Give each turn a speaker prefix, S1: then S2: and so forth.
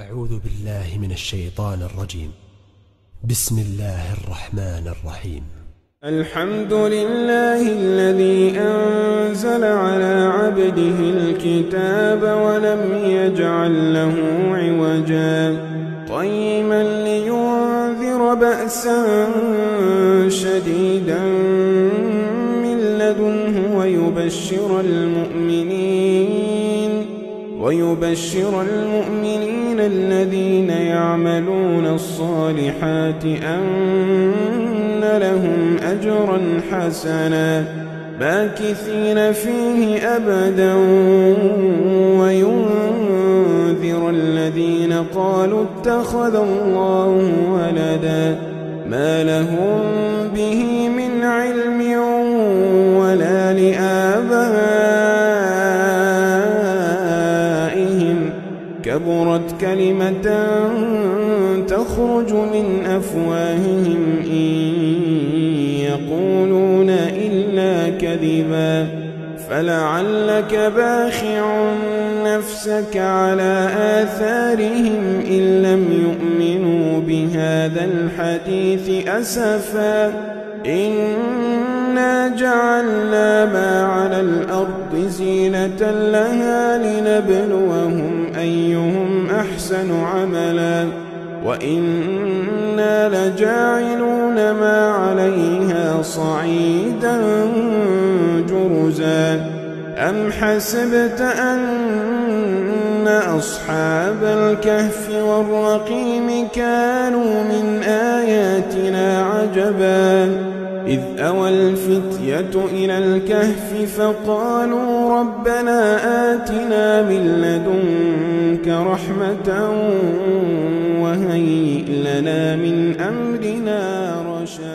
S1: أعوذ بالله من الشيطان الرجيم. بسم الله الرحمن الرحيم.
S2: الحمد لله الذي أنزل على عبده الكتاب ولم يجعل له عوجا قيما لينذر بأسا شديدا من لدنه ويبشر المؤمنين الذين يعملون الصالحات أن لهم أجرا حسنا ماكثين فيه أبدا وينذر الذين قالوا اتخذ الله ولدا ما لهم به من علم ولا لآبائهم كبرت كلمة تخرج من أفواههم إن يقولون إلا كذبا فلعلك باخع نفسك على آثارهم إن لم يؤمنوا بهذا الحديث أسفا إنا جعلنا ما على الأرض زينة لها لنبلوهم أيهم أحسن عملا وإنا لجاعلون ما عليها صعيدا جرزا أم حسبت أن أصحاب الكهف والرقيم كانوا من آياتنا عجبا إذ أوى الفتية إلى الكهف فقالوا ربنا آتنا من لدنك رحمة وهيئ لنا من أمرنا رشدا.